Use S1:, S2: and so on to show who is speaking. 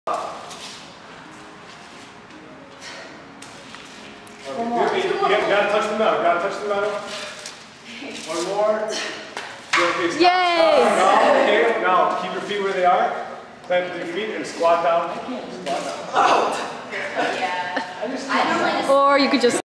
S1: One more. You gotta touch the metal. Gotta touch the metal. One more.
S2: Yay!
S1: Okay, now keep your feet where they are. Plant your feet and squat down. Squat down.
S3: Yeah.
S2: Or you could just